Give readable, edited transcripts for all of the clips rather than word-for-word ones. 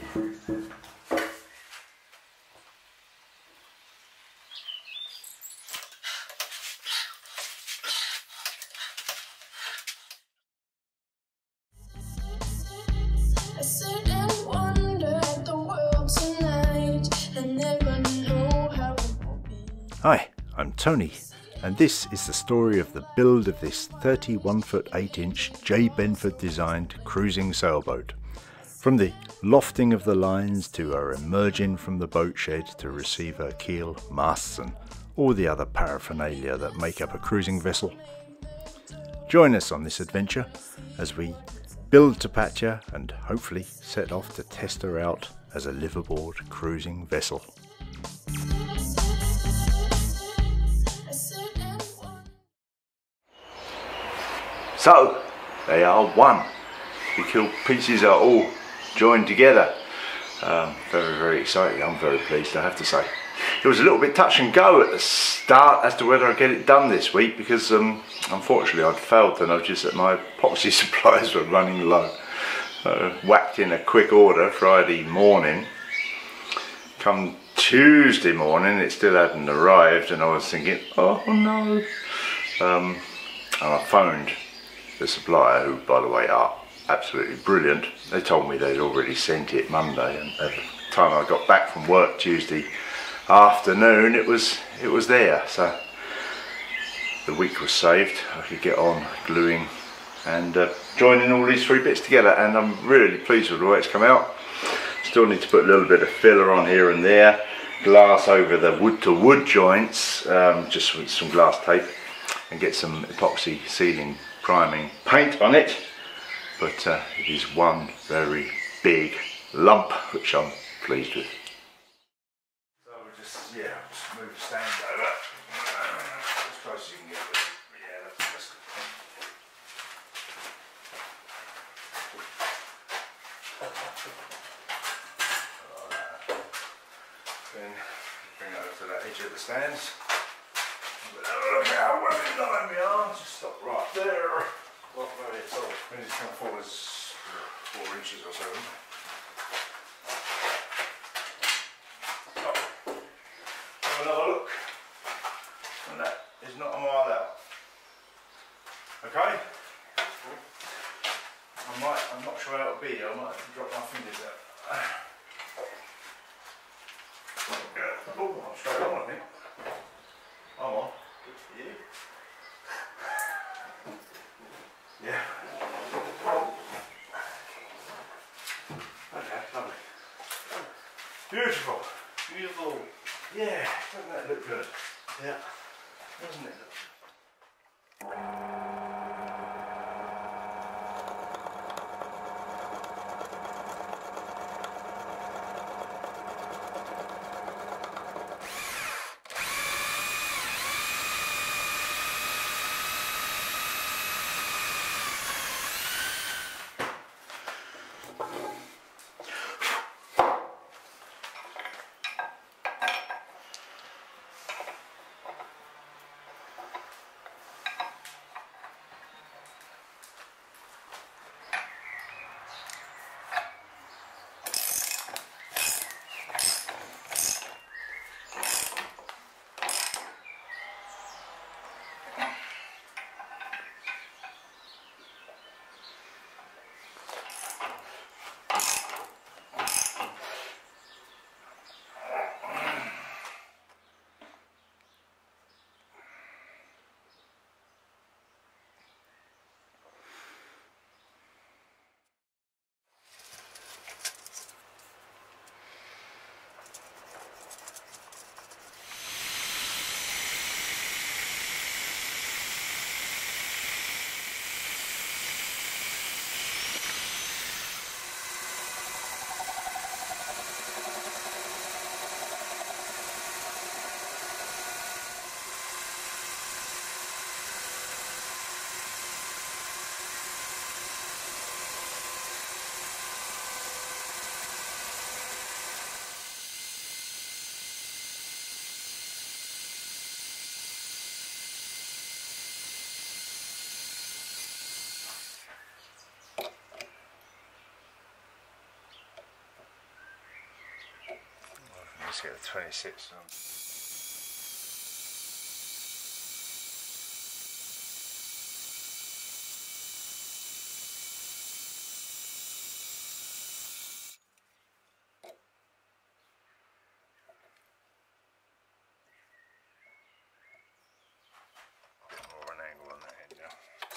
Hi, I'm Tony, and this is the story of the build of this 31-foot 8-inch Jay Benford designed cruising sailboat. From the lofting of the lines to her emerging from the boat shed to receive her keel, masts and all the other paraphernalia that make up a cruising vessel. Join us on this adventure as we build Tapatya and hopefully set off to test her out as a liveaboard cruising vessel. So, they are one. The keel pieces are all joined together. Very, very exciting. I'm very pleased, I have to say. It was a little bit touch and go at the start as to whether I get it done this week because unfortunately I'd failed to notice that my epoxy supplies were running low. Whacked in a quick order Friday morning. Come Tuesday morning it still hadn't arrived and I was thinking, oh no. And I phoned the supplier, who by the way are absolutely brilliant. They told me they'd already sent it Monday, and at the time I got back from work Tuesday afternoon it was there, so the week was saved. I could get on gluing and joining all these three bits together, and I'm really pleased with the way it's come out. Still need to put a little bit of filler on here and there, glass over the wood to wood joints, just with some glass tape, and get some epoxy sealing priming paint on it, but it is one very big lump which I'm pleased with. So we'll just move the stand over as close as you can get with it. Yeah, that's good. Then bring it over to that edge of the stands. Look how well in line we are. Just stop right there. What way it's all? When it's come forward is 4 inches or so. Oh. Have another look. And that is not a mile out. Okay? I'm not sure how it'll be. I might have to drop my fingers out. Oh, I'm straight on, I think. I'm on. Good for you. Yeah. Okay, lovely. Beautiful. Beautiful. Yeah, doesn't that look good? Yeah. Doesn't it look good? Let's get the 26 on. Or an angle on that end now.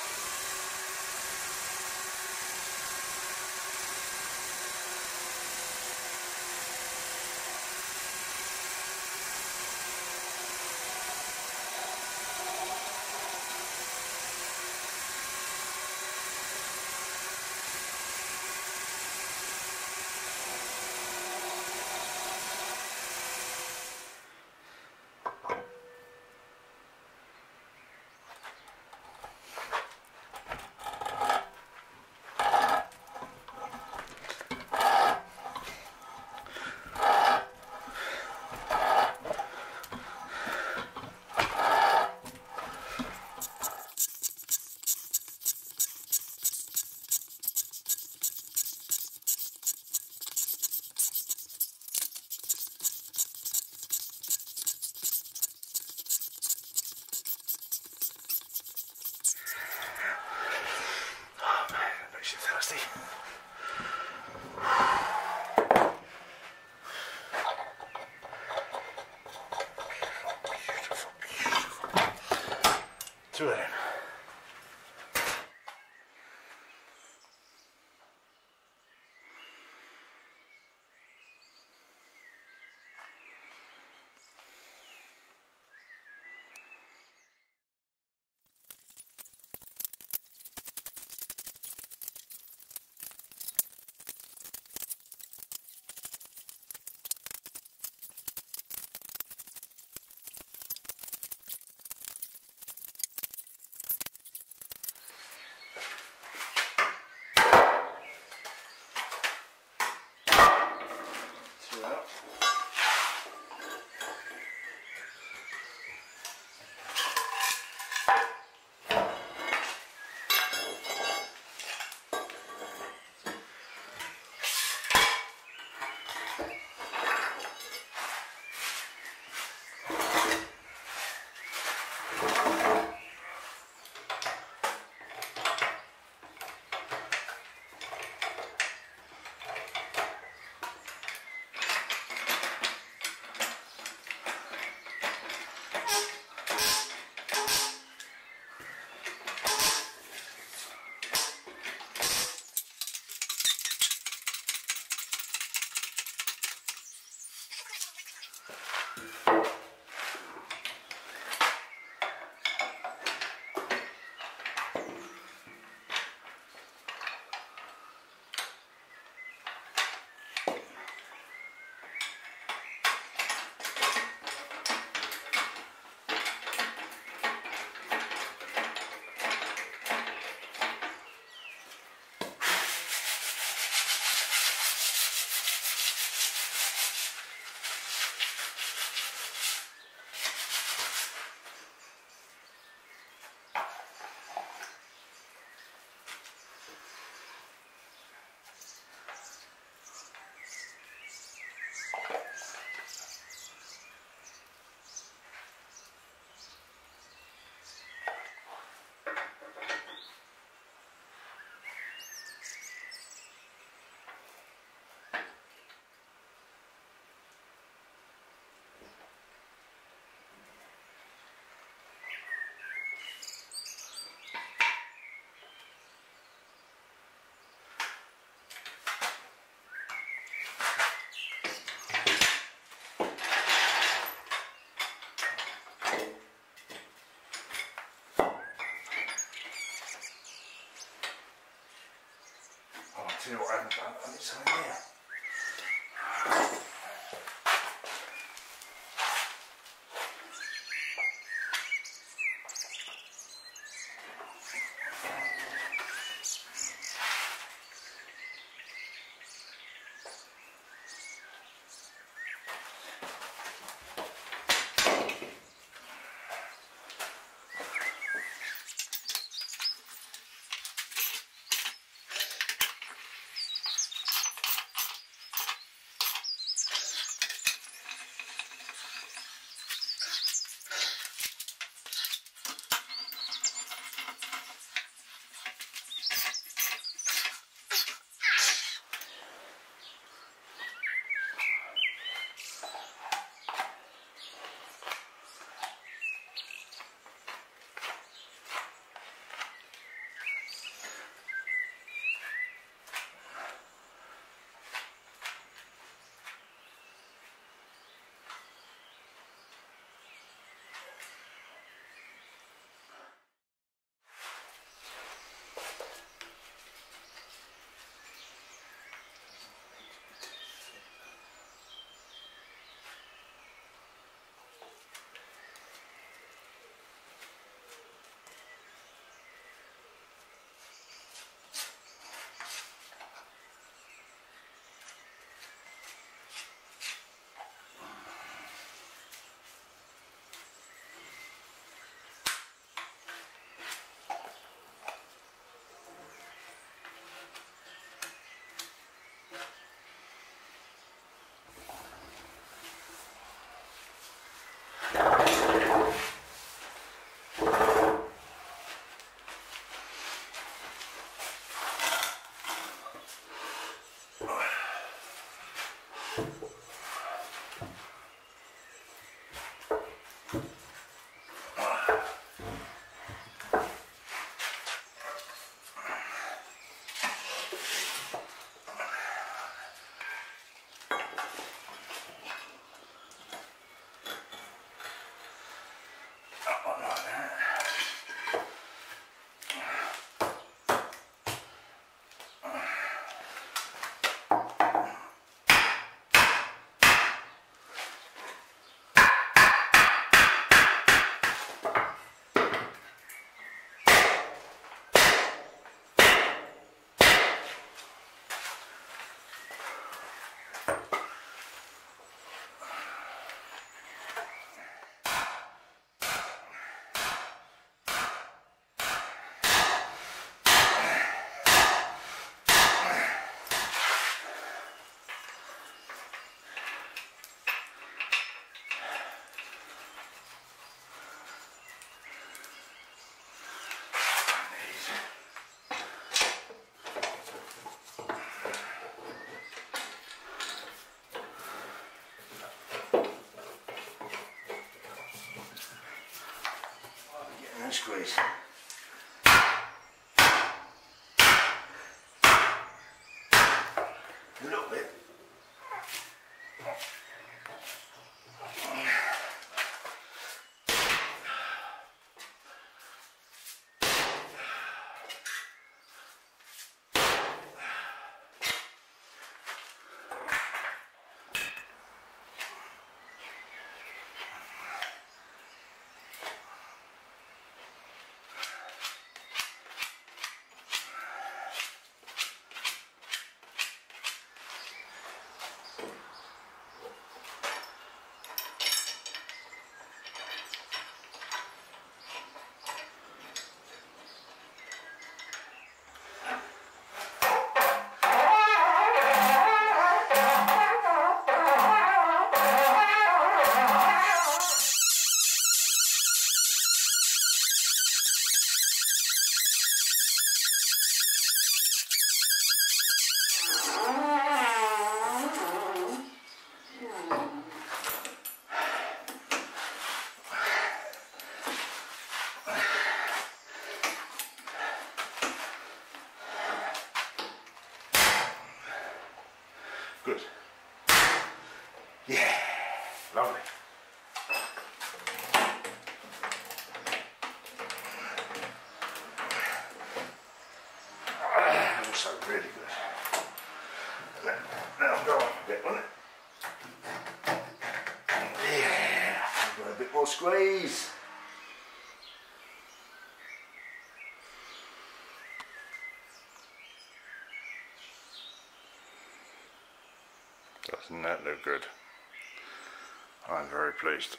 Two of them. See what I haven't done, and it's on here. Squeeze. A little bit. Good. Yeah, lovely. Also really good. Now go on a bit, won't it? Yeah, I've got a bit more squeeze. Doesn't that look good? I'm very pleased.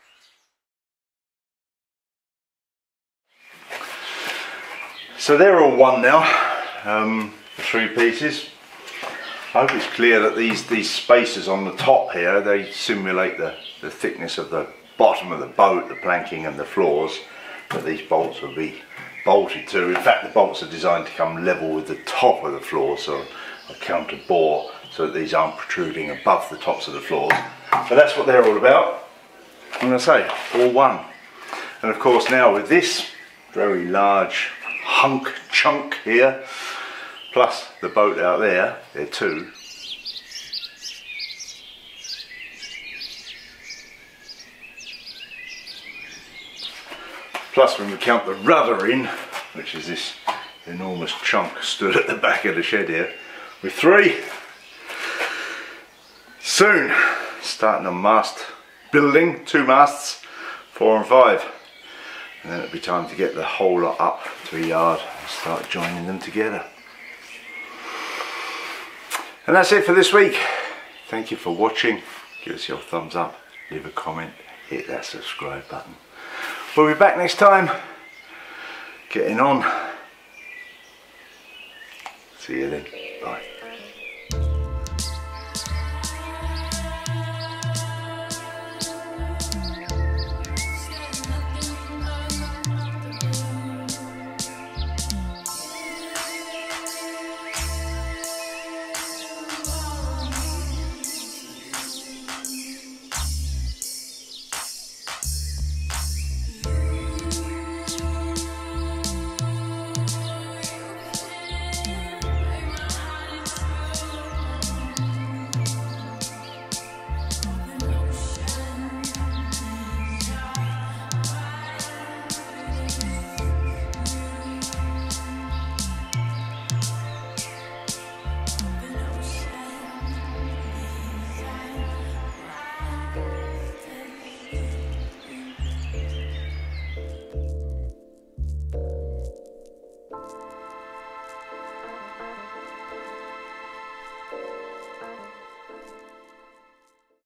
So they're all one now, the 3 pieces. I hope it's clear that these spaces on the top here, they simulate the thickness of the bottom of the boat, the planking and the floors that these bolts will be bolted to. In fact, the bolts are designed to come level with the top of the floor, so I counter bore so that these aren't protruding above the tops of the floors. But that's what they're all about. I'm going to say, all one. And of course now with this very large hunk chunk here, plus the boat out there, they're 2. Plus when we count the rudder in, which is this enormous chunk stood at the back of the shed here, with 3. Soon starting on mast building, 2 masts, 4 and 5. And then it'll be time to get the whole lot up to a yard and start joining them together. And that's it for this week. Thank you for watching. Give us your thumbs up, leave a comment, hit that subscribe button. We'll be back next time. Getting on. See you then. Bye.